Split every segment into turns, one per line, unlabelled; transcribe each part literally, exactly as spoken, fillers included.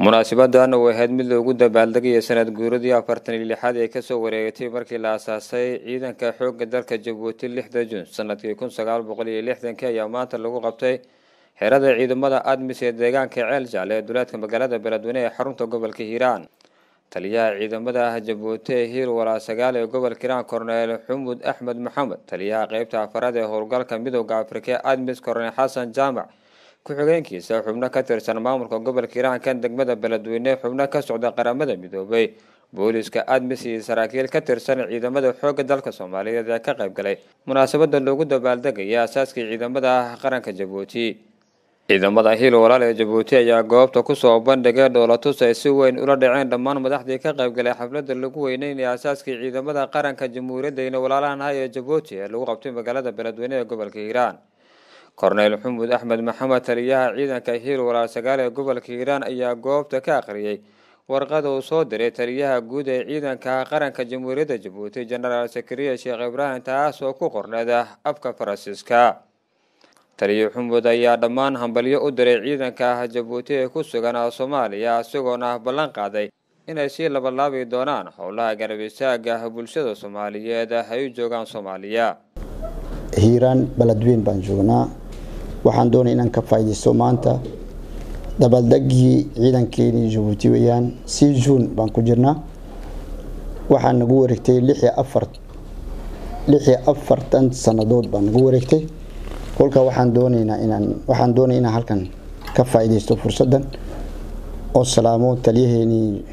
munaasabaddan waxay mid loogu dabaaldegay sanad guuradii afartan iyo lixaad ee ka soo wareegtay markii la aasaasay ciidanka xoogga dalka Djibouti lixda Juun sanadkii kun sagaal boqol iyo lixdan ayaa maanta lagu qabtay xerada ciidamada ADMIS ee deegaanka Ceel Jaale ee duleedka magaalada Beledweyne ee xarunta gobolka Hiiraan. taliyaha ciidamada Djibouti Hiil Walaa Sagaal ee gobolka Hiiraan Korneyl Xamuud Axmed Maxamed, taliyaha qaybta afraad ee howlgalka midowga Afrika ADMIS Korneyl Xasan Jaamac, ku-xigeenkiisa xubno ka tirsan maamulka gobolka Hiiraan kan degmada Beledweyne, xubno ka socda qaramada midoobay, booliska ADMIS iyo saraakiil ka tirsan ciidamada xoogga dalka Soomaaliyeed ee ka qayb galay munaasabada loogu dabaaldegay aasaaskii ciidamada qaranka Djibouti. ciidamada Hiil Walaal ee Djibouti ayaa goobta ku soo bandhigay dhoolatus ay si weyn ula dhaceen dhammaan madaxdii ka qayb galay xafladda lagu weyneynay aasaaskii ciidamada qaranka Jamhuuriyadda Walaalaha ee Djibouti ee lagu qabtay magaalada Beledweyne ee gobolka Hiiraan. Korneyl Xamuud Axmed Maxamed, taliyaha ciidanka Hiil Walaa Sagaal ee gobolka Hiiraan ayaa goobta ka akhriyay warqad uu soo diray taliyaha guud ee ciidanka qaranka Jamhuuriyadda Djibouti General Sakariya Sheekh Ibrahim, taas oo ku qorneyd afka Faransiiska. taliyaha Xamuud ayaa dhammaan hambalyo u diray ciidanka Djibouti ee ku sugan Soomaaliya, isagoona ballan qaaday inay si labalaabi doonaan howlaha garab istaagga bulshada Soomaaliyeed ay u joogaan Soomaaliya.
Hiiraan Beledweyne baan joognaa, waxaan doonay inaan ka faa'iideysto maanta dabaaldegii ciidankeena Djibouti weeyaan. si Juun baan ku jirnaa, waxaan nagu wareegtay lix iyo afartan sanadood baan nagu wareegtay. kolka waxaan doonaynaa inaan waxaan doonay inaan halkan ka faa'iideysto fursadan oo salaamo taliyaheeni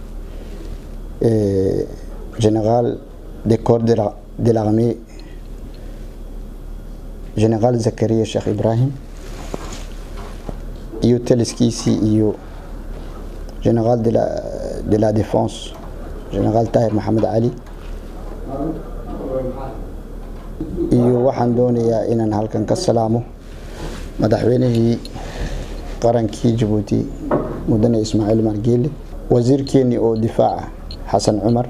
ee General de Corps de l'Armée General Zakariya Sheekh Ibrahim iyo taliskiisii iyo General de la de la Défense General Tahir Mohamed Ali, iyo waxaan doonayaa inaan halkan ka salaamo madaxweynihii qarankii Djibouti mudane Ismaaciil Margeele, wasiirkeeni oo difaaca Xasan Cumar,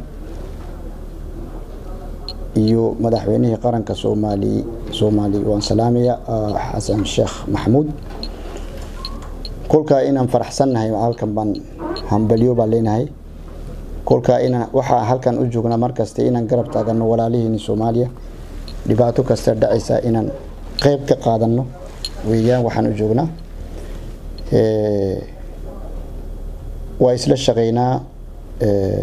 iyo madaxweynihii qaranka Soomaali Soomaali waan salaamaya Xasan Sheekh Maxamuud. kolka inaan faraxsanahay halkan baan hambalyo baan leenahay. kolka inaan waxa halkan u joognaa markasta inaan garab taagano walaalihiin Soomaaliya, dhibaato kasta dhacaysa inaan qayb ka qaadano weeyaan waxaan u joognaa. ee waa isla shaqeynaa, ee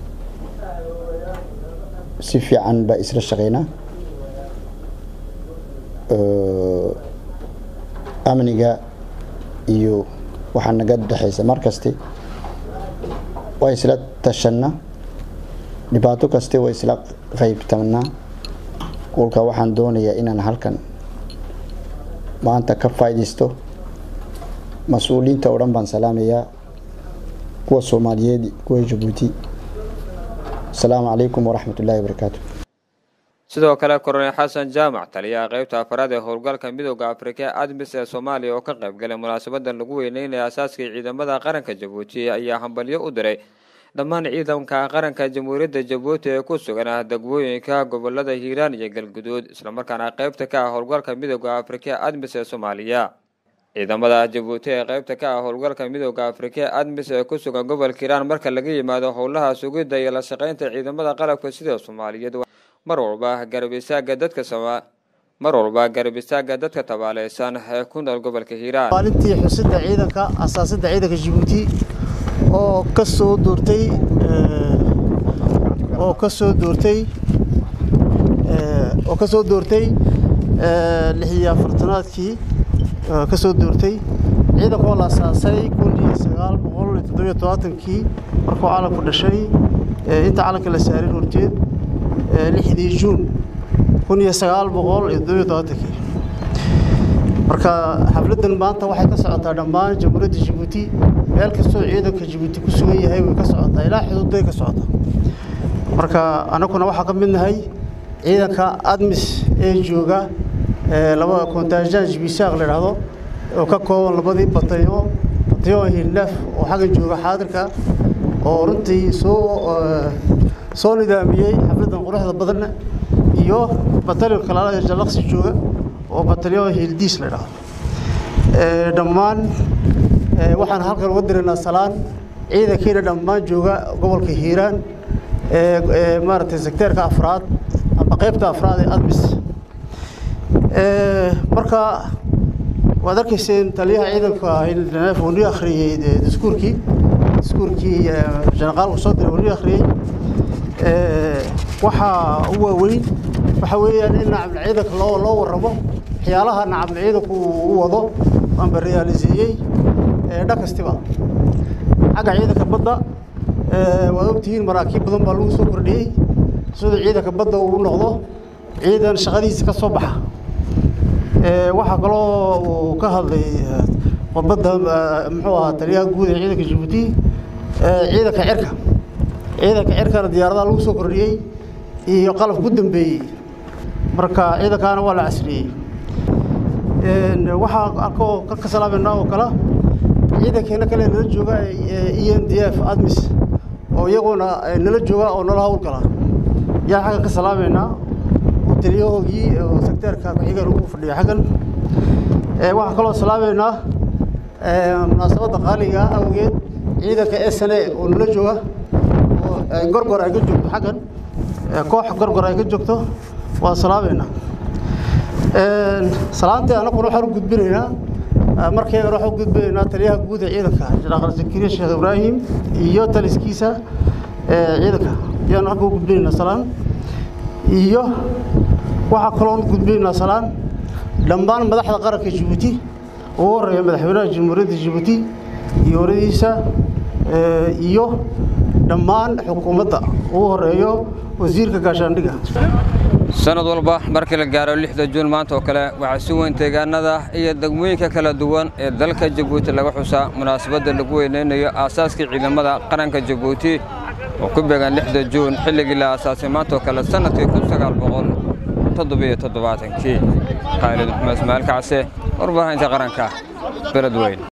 si fiican ba isla shaqeynaa. ee amniga iyo waxaan naga dhaxaysa markasta waa isla tashanaa, dhibaato kasta waa isla qaybtanaa. kolka waxaan doonayaa inaan halkan maanta ka faa'iideysto mas'uuliyiinta oo dhan baan salaamayaa, kuwa Soomaaliyeed, kuwa Djibouti. Assalaamu calaykum waraxmatullaahi wabarakaatuh.
sidoo kale Korneyl Xasan Jaamac, taliyaha qaybta afraad ee howlgalka midowga Afrika ADMIS ee Soomaaliya oo ka qayb galay munaasabada lagu weyneynay aasaaskii ciidamada qaranka Djibouti, ayaa hambalyo u diray dhammaan ciidanka qaranka Jamhuuriyadda Djibouti ee ku sugan degmooyinka gobolada Hiiraan iyo Galgaduud, isla markaana qaybta ka ah howlgalka midowga Afrika ADMIS ee Soomaaliya. ciidamada Djibouti ee qaybta ka ah howlgalka midowga Afrika ADMIS ee ku sugan gobolka Hiiraan marka laga yimaado howlaha sugidda iyo la shaqeynta ciidamada qalabka sida Soomaaliyeed, mar walba garab istaagga dadka Soomaaliyeed mar walba garab istaagga dadka tabaaleysan ee ku nool gobolka Hiiraan.
maalintii xusidda ciidanka aasaasidda ciidanka Djibouti oo ka soo doortay oo ka soo doortay oo ka soo doortay lix iyo afartanaadkii ka soo doortay ciidanka la aasaasay kun iyo sagaal boqol iyo toddoba iyo toban-kii markuu caalamku dhashay. inta caalamka la saaray horteed lixdii Juun kun iyo sagaal boqol iyo toddoba iyo toban-kii. marka xafladan maanta waxay ka socotaa dhammaan Jamhuuriyadda Djibouti, meel kastoo ciidanka Djibouti ku sugan yahay way ka socotaa ilaa xuduuday ka socotaa. marka anaguna waxa ka mid nahay ciidanka ADMIS ee jooga ee laba kontajan Djibisaaq la yiraahdo oo ka kooban labadii batalyon batalyon Hiilnaf oo xagan jooga xaadirka oo runtii soo soo nidaamiyay xafladan quruxda badan, iyo batalyon kale ee Jalaqsi jooga oo batalyon Hiildiis la yiraahdo. ee dhammaan waxaan halkan uga diraynaa salaan ciidankiina dhammaan jooga gobolka Hiiraan ee maartay sekteerka afraad ama qaybta afraad ee admis ee marka waad arkayseen taliyaha ciidanka in uu akhriyay diskuurkii diskuurkii janaqaalku soo diray uu akhriyay ee waxa uu weyn waxa weeyaan in nacab ciidanka loo loo waramo xiyalaha nacab ciidanku uu wado aan bareeyay ee dhakastiba xagga ciidanka badda ee waa ogtihiin maraakiib badan baa lagu soo kordhiyay sida ciidanka badda uu noqdo ciidan shaqadiisa ka soo baxa ee waxa kale oo ka hadlay qodbada muxuu ahaa taliyaha guud ee ciidanka Djibouti ee ciidanka cirka ciidanka cirka diyaaradaha lagu soo kordhiyay iyo qalab ku dambeeyay marka ciidankaana waa la casriyay ee waxa arkoo ka salaameynaa oo kala ciidankeena kale nala jooga E N D F admis oo iyaguna nala jooga oo nala hawl kala yaa xagan ka salaameynaa oo taliyahoogii oo sekteerka ku xiga ugu fadhiya xagan ee waxa kale oo salaameynaa ee munaasabada qaaliga awgeed ciidanka S N A oo nala jooga oo gorgor ay ka joogto xagan koox gorgor ay ka joogto waa salaameynaa ee salaanta anagu waxaan u gudbinaynaa markay waxaan u gudbinaynaa taliyaha guud ee ciidanka General Zakariya Sheekh Ibrahim iyo taliskiisa ee ciidanka yaan halka u gudbinaynaa salaan iyo waxa kale oo gudbinaynaa salaan dhammaan madaxda qaranka Djibouti oo horeeya madaxweynaha Jamhuuriyadda Djibouti iyo horeysa ee iyo dhammaan xukuumadda oo horeeyo wasiirka gaashaandhiga
sanad walba markii la gaaro lixda Juun maanta oo kale waxa si weyn deegaanada iyo degmooyinka kala duwan ee dalka Djibouti laga xusaa munaasabada lagu weyneynayo aasaaska ciidamada qaranka Djibouti oo ku beegan lixda Juun xilligii la aasaasay maanta oo kale sanadkii kun sagaal boqol toddoba iyo toddobaatan kii Khalid Maxamed Ismaaciil Kacse warbaahinta qaranka Beledweyne.